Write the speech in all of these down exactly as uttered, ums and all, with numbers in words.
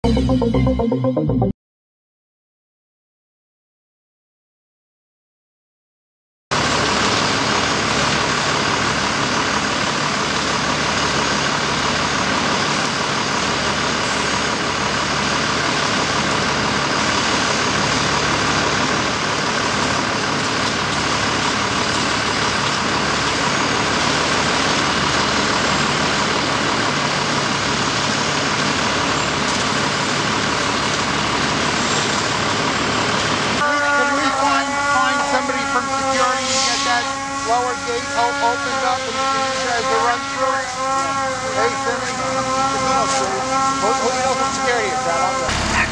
Lower gate opened up and you guys to run through. Hey, Simon. Who, who knows what security is that?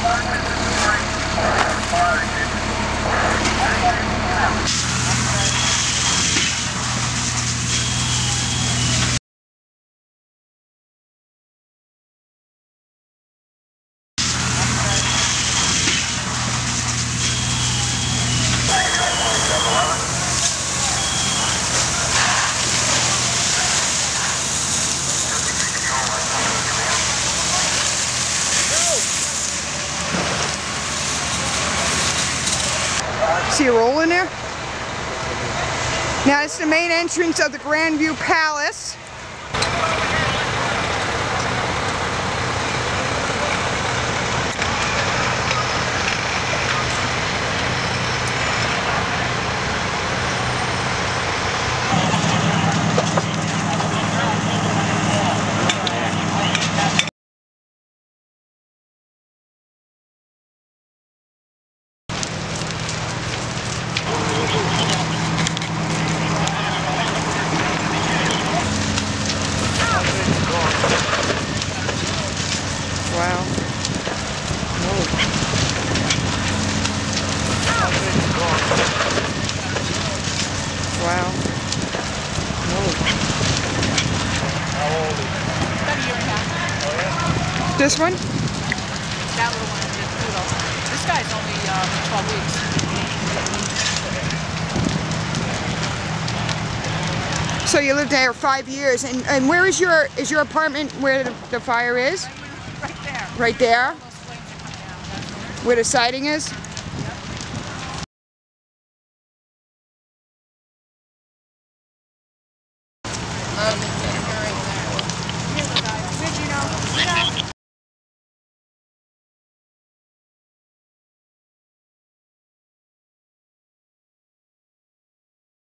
See a roll in there? Now it's the main entrance of the Grandview Palace. Wow. Whoa. Wow. Whoa. How old is it? About a year and a half. Oh yeah? This one? That little one is a poodle. This guy's only um, twelve weeks. So you lived there five years, and, and where is your is your apartment where the, the fire is? Right there. Right there? Those flames are coming out. That's Where the siding is?